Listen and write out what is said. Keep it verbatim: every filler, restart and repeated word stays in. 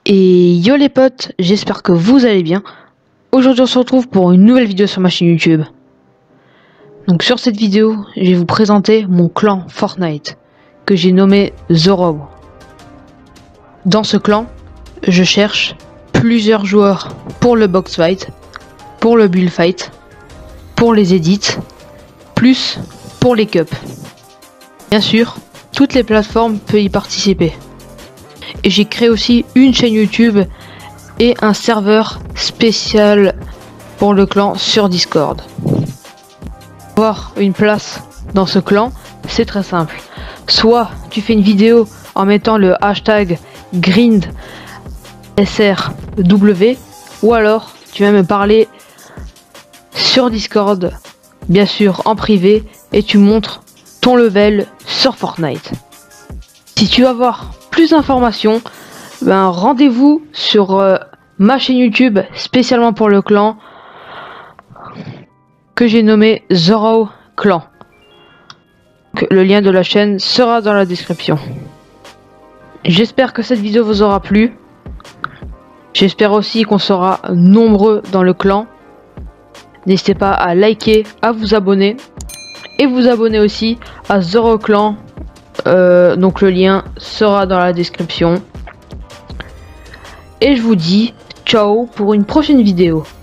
Et yo les potes, j'espère que vous allez bien. Aujourd'hui on se retrouve pour une nouvelle vidéo sur ma chaîne YouTube. Donc sur cette vidéo, je vais vous présenter mon clan Fortnite, que j'ai nommé The Row. Dans ce clan, je cherche plusieurs joueurs pour le box fight, pour le build fight, pour les edits, plus pour les cups. Bien sûr, toutes les plateformes peuvent y participer. Et j'ai créé aussi une chaîne YouTube et un serveur spécial pour le clan sur Discord. Pour avoir une place dans ce clan, c'est très simple. Soit tu fais une vidéo en mettant le hashtag grind S R W, ou alors tu vas me parler sur Discord, bien sûr en privé, et tu montres ton level sur Fortnite. Si tu veux avoir plus d'informations, ben rendez-vous sur euh, ma chaîne YouTube spécialement pour le clan que j'ai nommé The Row Clan. Le lien de la chaîne sera dans la description. J'espère que cette vidéo vous aura plu. J'espère aussi qu'on sera nombreux dans le clan. N'hésitez pas à liker, à vous abonner et vous abonner aussi à The Row Clan. Euh, donc le lien sera dans la description. Et je vous dis ciao pour une prochaine vidéo.